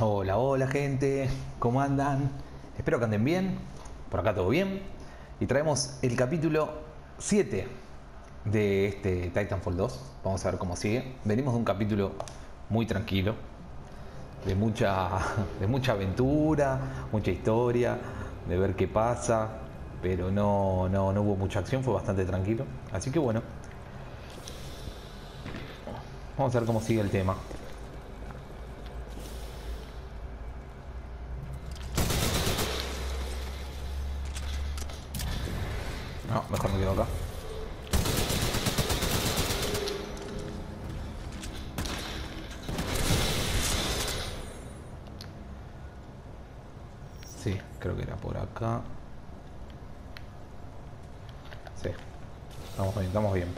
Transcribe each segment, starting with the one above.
Hola, hola gente, ¿cómo andan? Espero que anden bien, por acá todo bien. Y traemos el capítulo 7 de este Titanfall 2. Vamos a ver cómo sigue. Venimos de un capítulo muy tranquilo, de mucha, de mucha aventura, mucha historia, de ver qué pasa, pero no hubo mucha acción, fue bastante tranquilo. Así que bueno, vamos a ver cómo sigue el tema. No, mejor me quedo acá. Sí, creo que era por acá. Sí, estamos bien, estamos bien.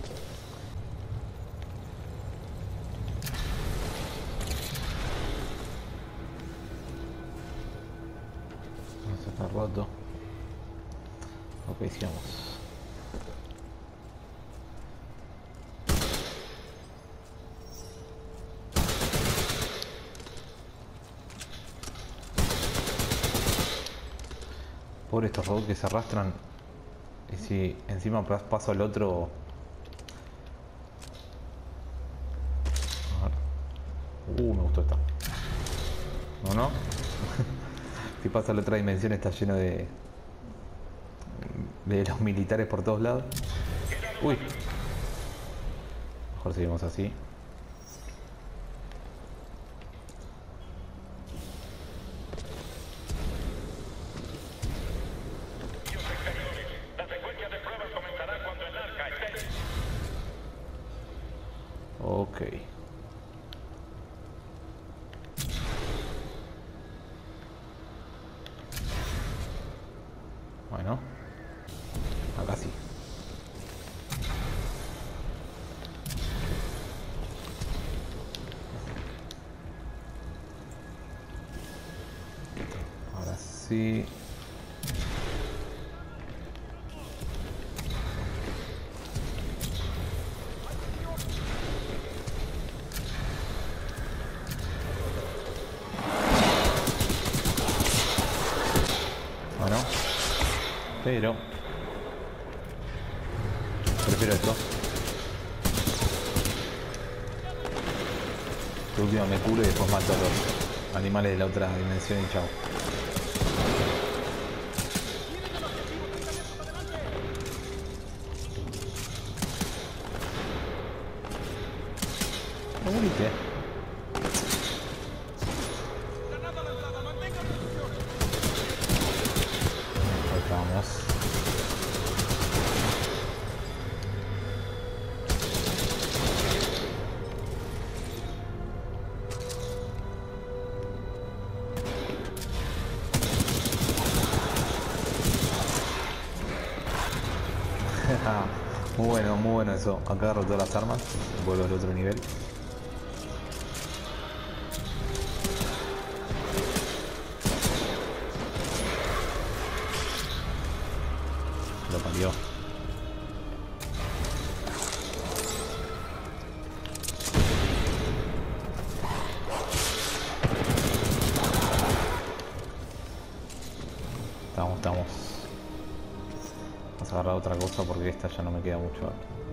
Esto está roto. Ok, sigamos. Por estos robots que se arrastran. Y si encima paso al otro. A ver. Me gustó esta. ¿No, no? Si paso a la otra dimensión está lleno de los militares por todos lados. Uy. Mejor seguimos así. Ok. Bueno. Acá sí. Ahora sí. Bueno. Pero prefiero esto. Por último me curo y después mato a los animales de la otra dimensión y chao. ¿No moriste? Ahí estamos. Muy bueno eso. Acá agarro todas las armas. Vuelvo al otro nivel. Lo parió. Estamos. Vamos a agarrar otra cosa porque esta ya no me queda mucho.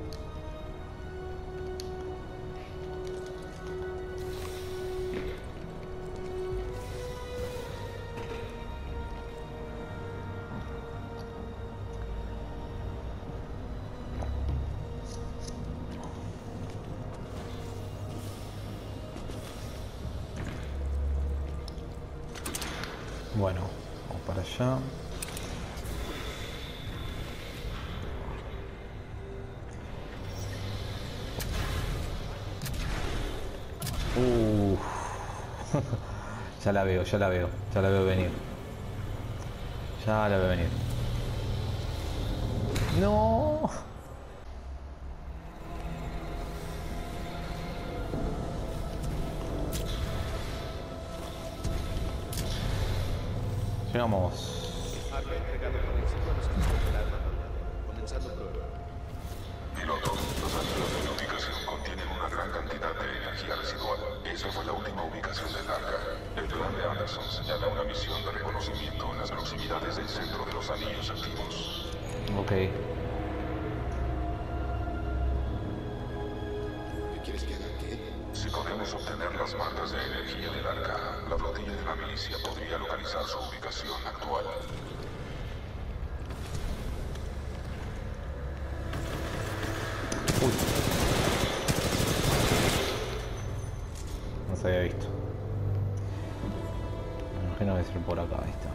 Bueno, vamos para allá. Ya la veo venir. Ya la veo venir. No. Llegamos. Piloto, los anillos de la ubicación contienen una gran cantidad de energía residual. Esa fue la última ubicación del arca. El plan de Ok. Si podemos obtener las marcas de energía del arca, la flotilla de la milicia podría localizar su ubicación actual. Uy. No se había visto. Me imagino que debe ser por acá, ahí está.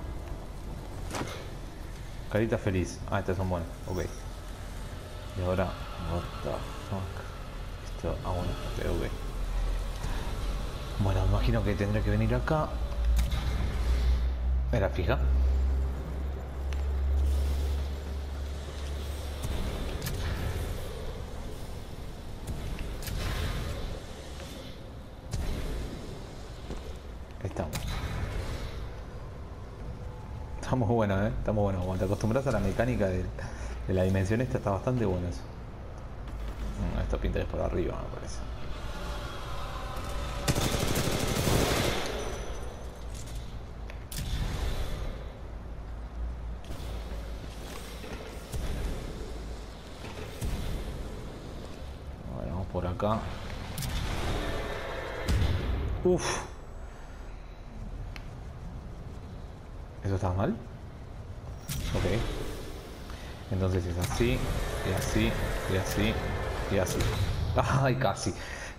Carita feliz. Ah, estas son buenas. Ok. Y ahora... What the fuck. Esto... Ah, bueno. Ok. Bueno, me imagino que tendré que venir acá. Era fija. Estamos. Estamos buenos, ¿eh? Estamos buenos. Cuando te acostumbras a la mecánica de la dimensión esta, está bastante bueno eso. Esto pinta es por arriba, me parece. Bueno, vamos por acá. Uf. ¿Eso está mal? Ok. Entonces es así, y así, y así, y así. ¡Ay, casi!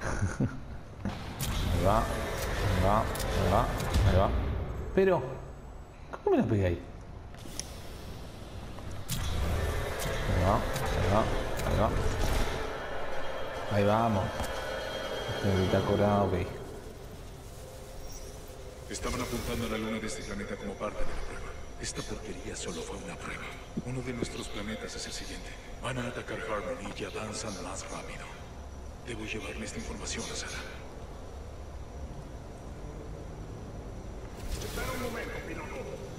Ahí va, ahí va, ahí va, ahí va. Pero, ¿cómo me la pegué ahí? Ahí va, ahí va, ahí va. Ahí vamos. Bitácora, ok. Estaban apuntando a la luna de este planeta como parte de la prueba. Esta porquería solo fue una prueba. Uno de nuestros planetas es el siguiente. Van a atacar Harmony y avanzan más rápido. Debo llevarle esta información a Sara. Espera un momento, piloto.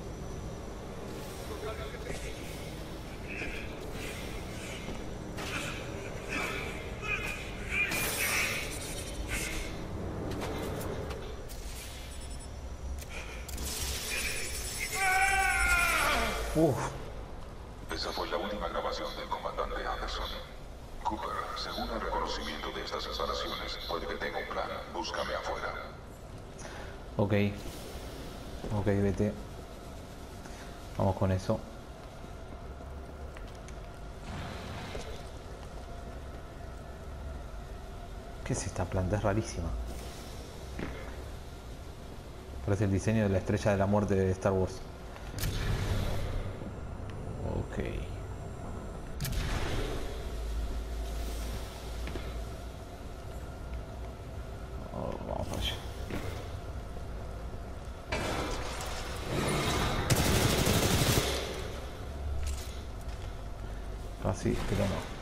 Esa fue la última grabación del comandante Anderson. Cooper, según el reconocimiento de estas instalaciones, puede que tenga un plan. Búscame afuera. Ok. Ok, vete. Vamos con eso. ¿Qué es esta planta? Es rarísima. Parece el diseño de la estrella de la muerte de Star Wars. Ok. Oh, vamos para allá. Casi, pero no.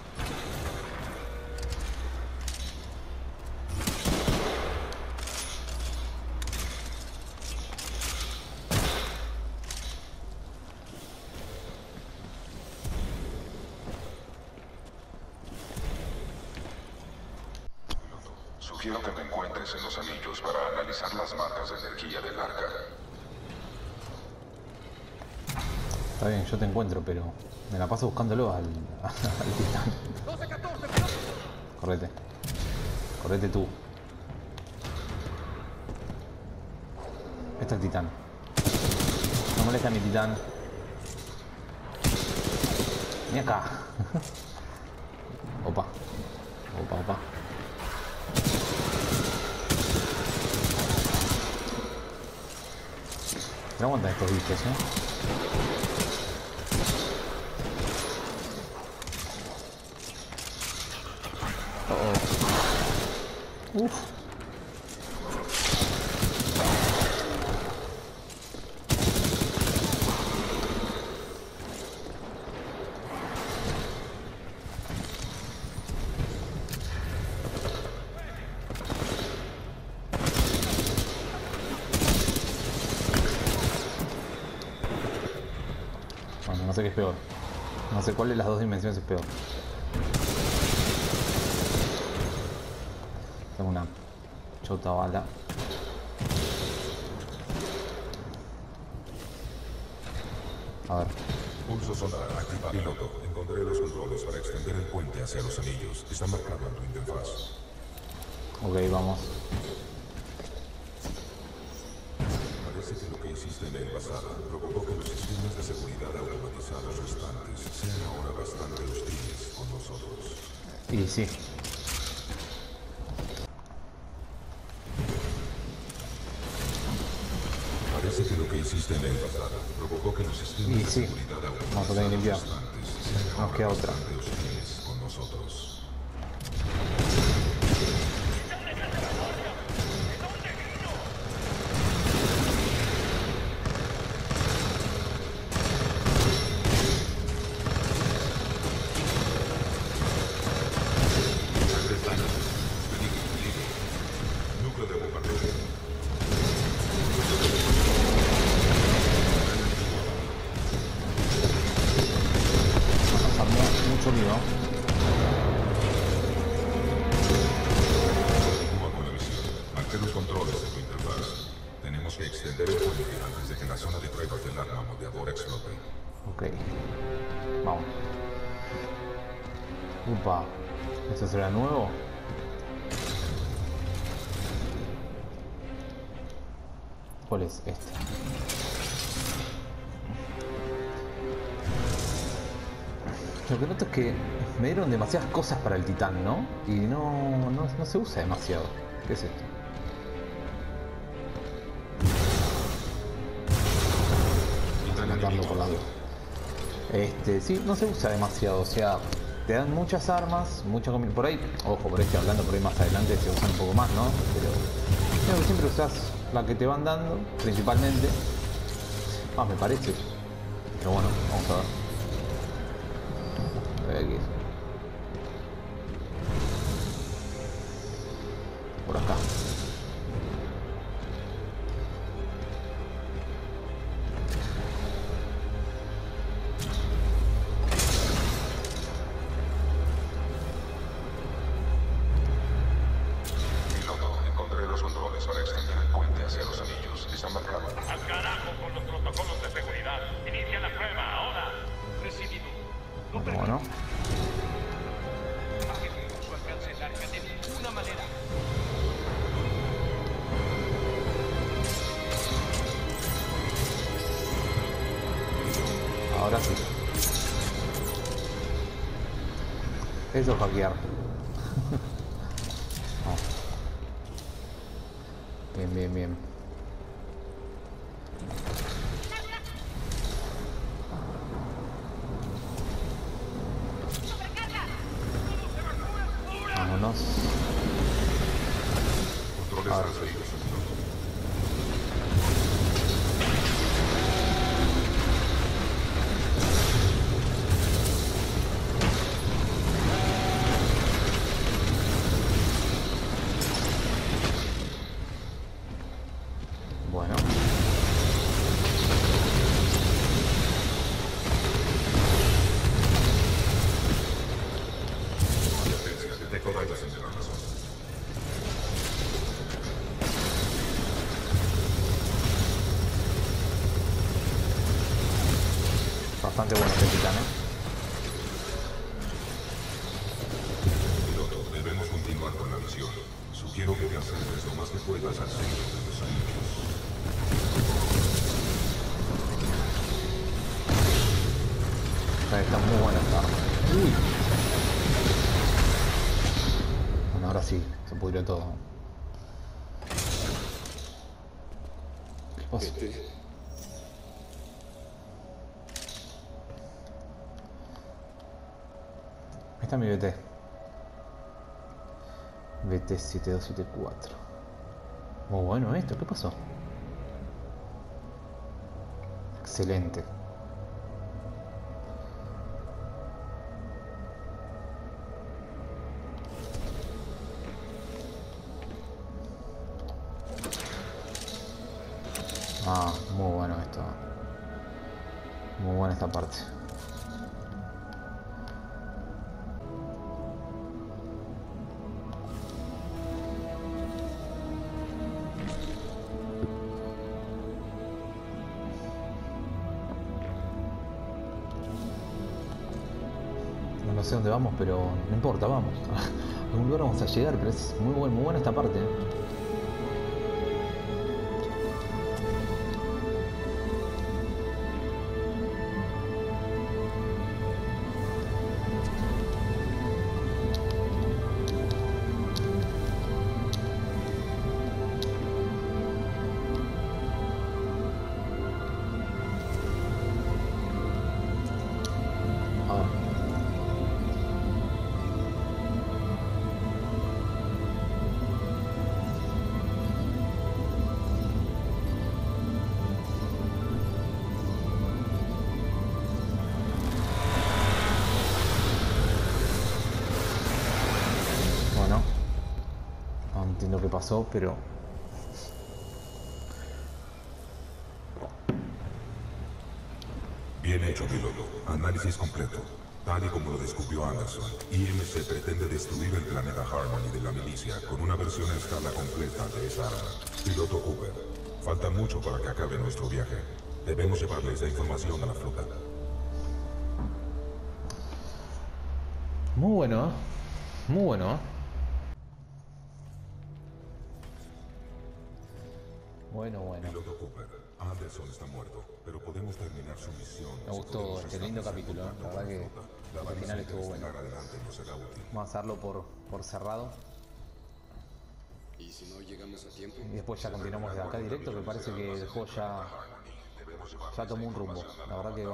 Sugiero que me encuentres en los anillos para analizar las marcas de energía del arca. Está bien, yo te encuentro, pero me la paso buscándolo al titán. Correte. Correte tú. Este es el titán. No molesta a mi titán. Ni acá. Opa. Opa, opa. No aguantan estos bichos, Uf. Bueno, no sé qué es peor. No sé cuál de las dos dimensiones es peor. Tengo una chota bala. A ver. Pulso sonar activado. Piloto, encontré los controles para extender el puente hacia los anillos. Está marcado en tu interfaz. Ok, vamos. Parece que lo que hiciste en la embajada provocó que los sistemas de seguridad automatizados restantes sean ahora bastante hostiles con nosotros. Y sí. Parece que lo que hiciste en la embajada provocó que los sistemas Y de sí. seguridad Vamos a tener que limpiar. restantes sean Nos ahora queda otra. bastante hostiles con nosotros. Núcleo de bombardeo. Nos armó mucho lío. Continúa con la misión. Marqué los controles de tu interfaz. Tenemos que extender el puente antes de que la zona de pruebas del arma moldeadora explote. Ok. Vamos. Upa. ¿Esto será nuevo? ¿Cuál es este? Lo que noto es que me dieron demasiadas cosas para el titán, ¿no? Y no se usa demasiado. ¿Qué es esto? Matarlo por la duda. Sí, no se usa demasiado, o sea, te dan muchas armas, mucha por ahí, ojo, por ahí estoy hablando, por ahí más adelante se usan un poco más, ¿no? Pero creo que siempre usas la que te van dando, principalmente. Me parece. Pero bueno, vamos a ver. A ver aquí. Por acá. Piloto, encontré los controles para extender el puente hacia los anillos. Están marcados. ¡Al carajo con los protocolos de seguridad! ¡Inicia la prueba ahora! Recibido. No Bueno. permitiremos su alcance larga de ninguna manera. Ahora sí. Eso es hackear. Vamos. Bien, bien, bien. Vámonos. Controles transferidos. Bueno. Advertencia, detecto daños en la razón. Bastante bueno este titán, Piloto, debemos continuar con la misión. Sugiero que te acerques lo más que puedas al centro de los anillos. Está muy buena esta arma. Uy. Bueno, ahora sí, se pudrió todo. ¿Qué pasa? Ahí está mi BT. BT7274. Muy bueno esto, ¿qué pasó? Excelente. Muy bueno esto. Muy buena esta parte. sé dónde vamos, pero no importa, vamos. A algún lugar vamos a llegar, pero es muy buena esta parte, ¿eh? No entiendo qué pasó, pero... Bien hecho, piloto. Análisis completo. Tal y como lo descubrió Anderson, IMC pretende destruir el planeta Harmony de la milicia con una versión a escala completa de esa arma. Piloto Cooper, falta mucho para que acabe nuestro viaje. Debemos llevarle esa información a la flota. Muy bueno, ¿eh? Muy bueno, ¿eh? Bueno. Piloto Cooper, Anderson está muerto, pero podemos terminar su misión. Me gustó este lindo capítulo, ¿eh? La verdad que al final estuvo bueno. Vamos a hacerlo por cerrado. ¿Y si no llegamos a tiempo? Y después ya continuamos de acá directo, que parece que el juego ya tomó un rumbo. La verdad que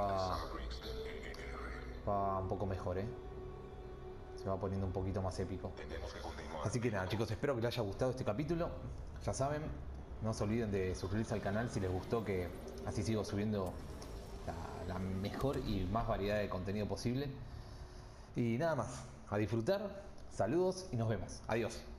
va un poco mejor, ¿eh? Se va poniendo un poquito más épico. Así que nada, chicos, espero que les haya gustado este capítulo. Ya saben, no se olviden de suscribirse al canal si les gustó, que así sigo subiendo la mejor y más variedad de contenido posible. Y nada más, a disfrutar, saludos y nos vemos. Adiós.